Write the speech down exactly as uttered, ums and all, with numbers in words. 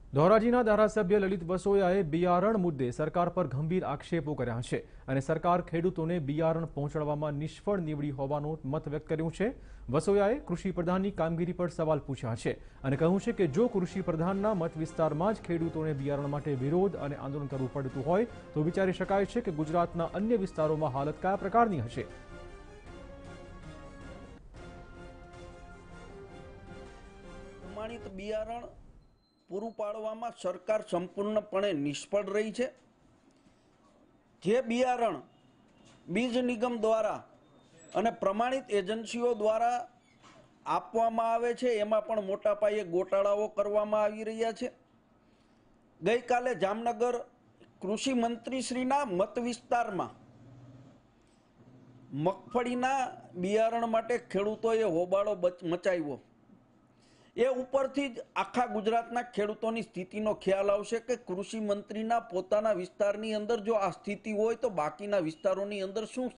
ધોરાજીના ધારાસભ્ય લલિત વસોયાએ બિયારણ મુદ્દે સરકાર પર ગંભીર આક્ષેપો કર્યા છે અને સરકાર ખેડૂતોને બિયારણ પહોંચાડવામાં નિષ્ફળ નીવડી હોવાનો મત વ્યક્ત કર્યો છે। વસોયાએ કૃષિ પ્રધાનની કામગીરી પર સવાલ પૂછ્યા છે અને કહ્યું છે કે જો કૃષિ પ્રધાનના મત વિસ્તારમાં જ ખેડૂતોને બિયારણ માટે વિરોધ અને આંદોલન કરવું પડતું હોય તો વિચારી શકાય છે કે ગુજરાતના અન્ય વિસ્તારોમાં હાલત કયા પ્રકારની હશે। પ્રમાણિત બિયારણ પૂરું પાડવામાં સરકાર સંપૂર્ણપણે નિષ્ફળ રહી છે। જે બિયારણ બીજ નિગમ દ્વારા અને પ્રમાણિત એજન્સીઓ દ્વારા આપવામાં આવે છે એમાં પણ મોટા પાયે ગોટાળાઓ કરવામાં આવી રહ્યા છે। ગઈકાલે જામનગર કૃષિ મંત્રીશ્રીના મત વિસ્તારમાં મગફળીના બિયારણ માટે ખેડૂતોએ હોબાળો મચાવ્યો। એ ઉપરથી જ આખા ગુજરાતના ખેડૂતોની સ્થિતિનો ખ્યાલ આવશે કે કૃષિ મંત્રીના પોતાના વિસ્તારની અંદર જો આ સ્થિતિ હોય તો બાકીના વિસ્તારોની અંદર શું